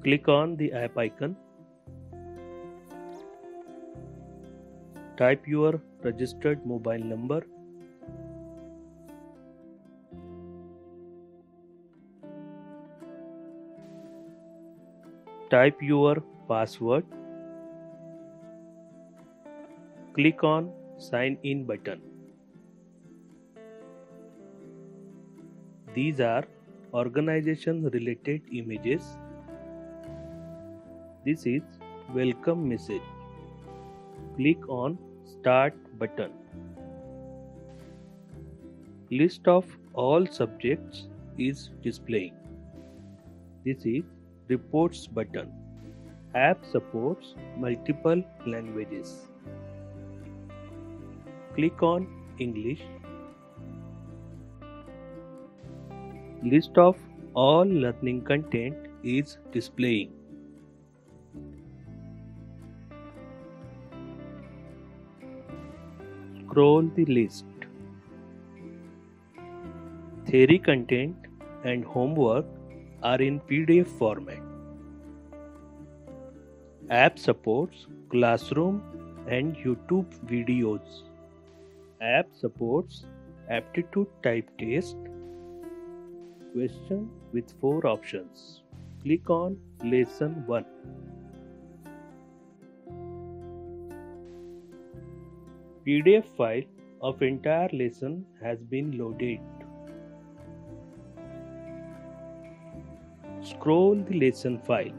Click on the app icon. Type your registered mobile number. Type your password. Click on Sign In button. These are organization related images. This is welcome message. Click on Start button. List of all subjects is displaying. This is Reports button. App supports multiple languages. Click on English. List of all learning content is displaying. Scroll the list. Theory content and homework are in PDF format. App supports classroom and YouTube videos. App supports aptitude type test. Question with 4 options. Click on Lesson 1. PDF file of entire lesson has been loaded. Scroll the lesson file.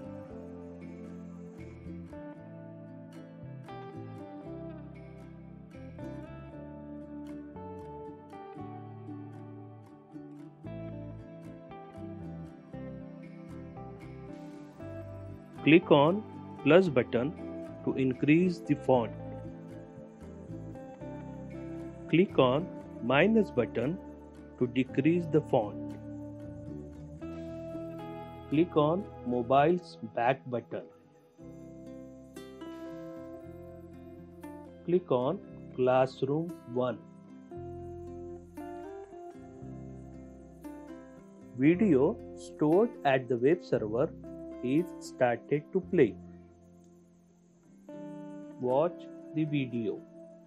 Click on plus button to increase the font. Click on minus button to decrease the font. Click on mobile's back button. Click on Classroom 1. Video stored at the web server is started to play. Watch the video.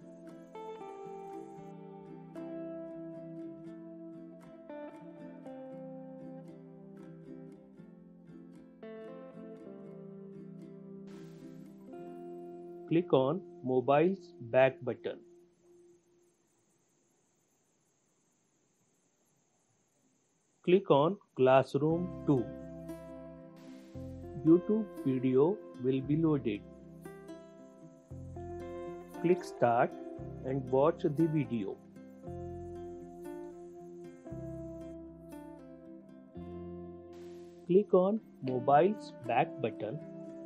Click on mobile's back button. Click on Classroom 2. YouTube video will be loaded. Click Start and watch the video. Click on mobile's back button.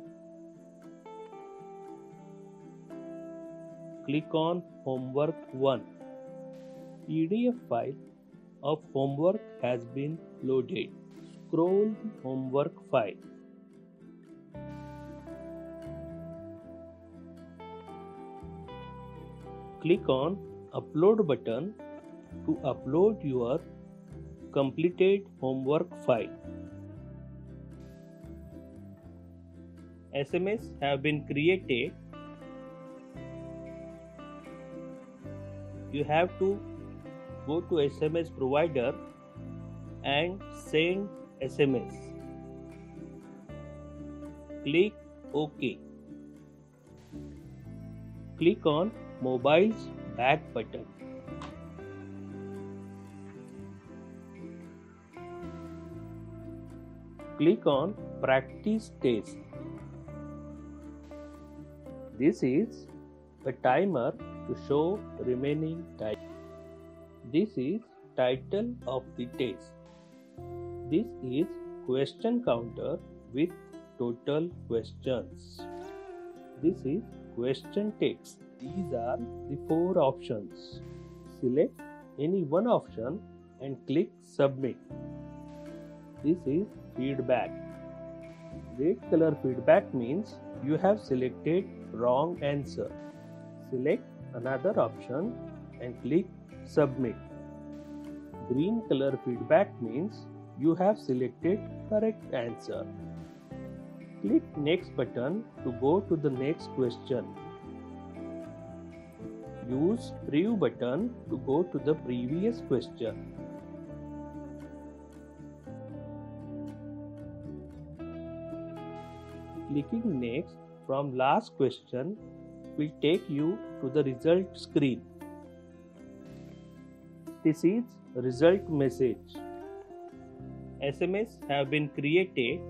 Click on Homework 1. PDF file of homework has been loaded. Scroll the homework file. Click on Upload button to upload your completed homework file. SMS have been created. You have to go to SMS provider and send SMS. Click OK. Click on mobile's back button. Click on Practice Test. This is a timer to show remaining time. This is title of the test. This is question counter with total questions. This is question text. These are the 4 options. Select any one option and click Submit. This is feedback. Red color feedback means you have selected wrong answer. Select another option and click Submit. Green color feedback means you have selected correct answer. Click Next button to go to the next question. Use Preview button to go to the previous question. Clicking Next from last question will take you to the result screen. This is result message. SMS have been created.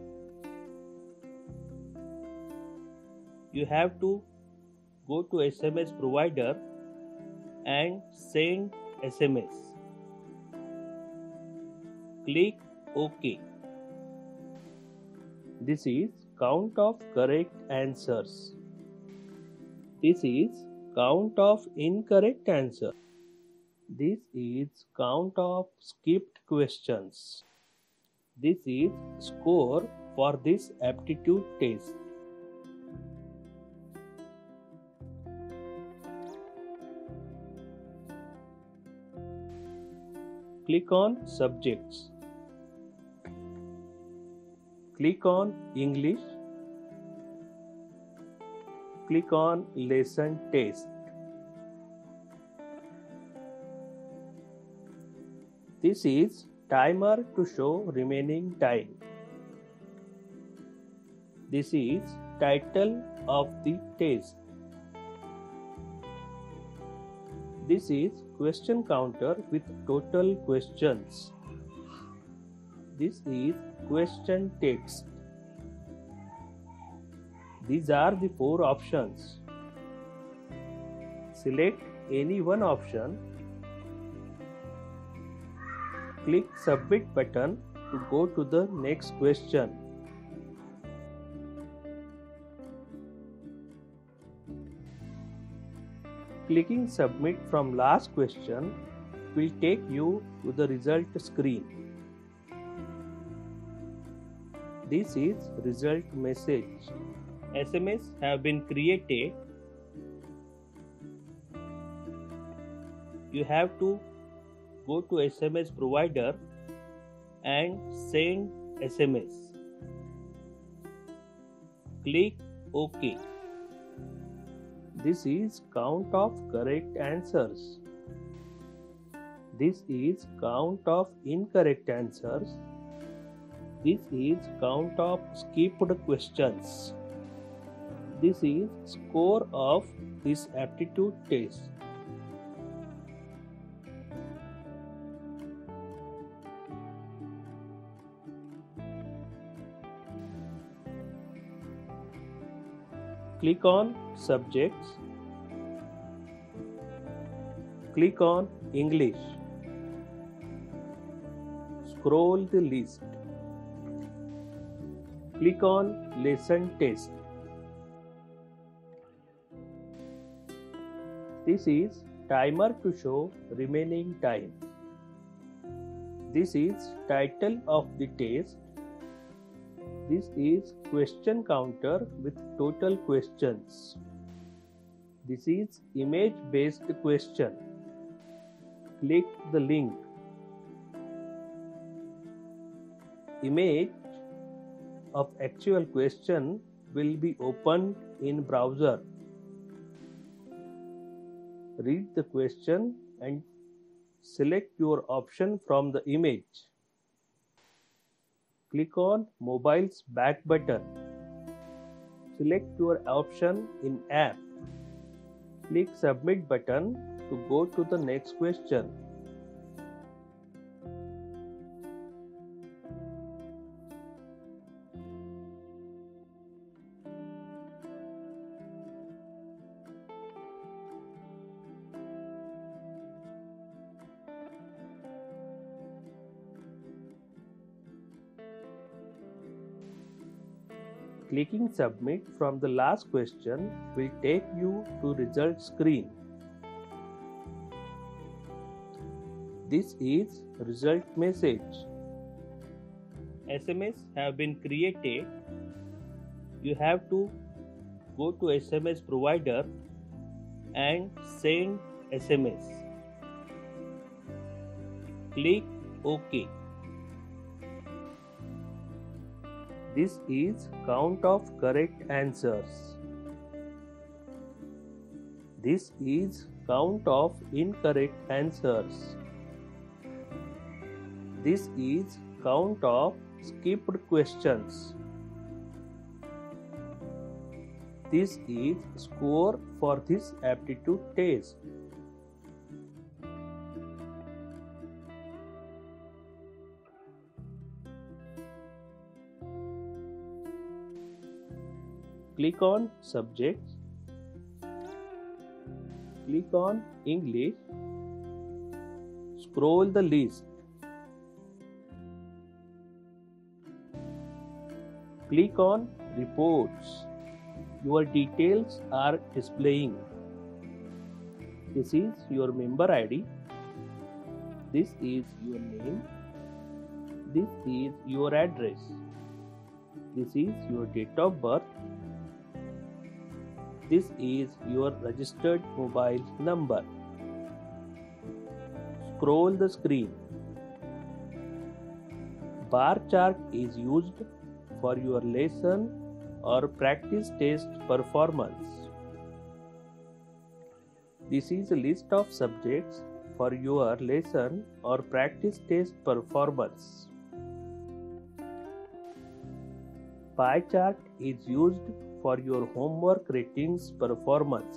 You have to go to SMS provider and send SMS. Click OK. This is count of correct answers. This is count of incorrect answer. This is count of skipped questions. This is score for this aptitude test. Click on Subjects. Click on English. Click on Lesson Test. This is timer to show remaining time. This is title of the test. This is question counter with total questions. This is question text. These are the 4 options. Select any one option. Click Submit button to go to the next question. Clicking Submit from last question will take you to the result screen. This is result message. SMS have been created. You have to go to SMS provider and send SMS. Click OK. This is count of correct answers. This is count of incorrect answers. This is count of skipped questions. This is score of this aptitude test. Click on Subjects. Click on English. Scroll the list. Click on Lesson Test. This is timer to show remaining time. This is title of the test. This is question counter with total questions. This is image based question. Click the link. Image of actual question will be opened in browser. Read the question and select your option from the image. Click on Mobile's back button. Select your option in app. Click Submit button to go to the next question. Clicking Submit from the last question will take you to result screen. This is result message. SMS have been created. You have to go to SMS provider and send SMS. Click OK. This is count of correct answers. This is count of incorrect answers. This is count of skipped questions. This is score for this aptitude test. Click on Subjects. Click on English. Scroll the list. Click on Reports. Your details are displaying. This is your member ID. This is your name. This is your address. This is your date of birth. This is your registered mobile number. Scroll the screen. Bar chart is used for your lesson or practice test performance. This is a list of subjects for your lesson or practice test performance. Pie chart is used for your homework ratings performance.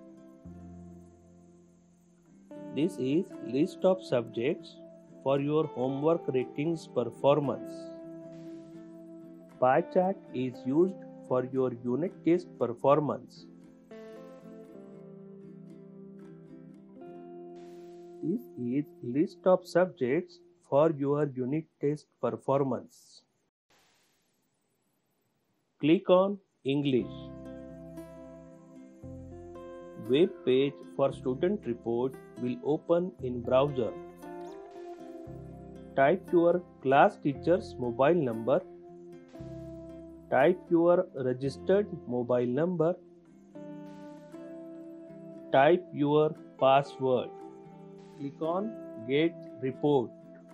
This is list of subjects for your homework ratings performance. Pie chart is used for your unit test performance. This is list of subjects for your unit test performance. Click on English. Web page for student report will open in browser. Type your class teacher's mobile number. Type your registered mobile number. Type your password. Click on Get Report.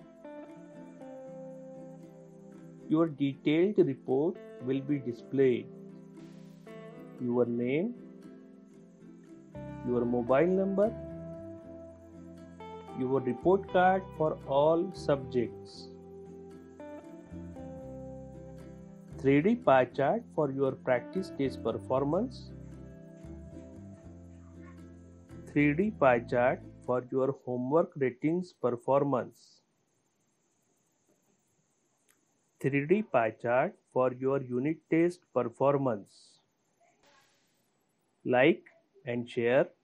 Your detailed report will be displayed. Your name, your mobile number, your report card for all subjects. 3D pie chart for your practice test performance. 3D pie chart for your homework ratings performance. 3D pie chart for your unit test performance. Like and share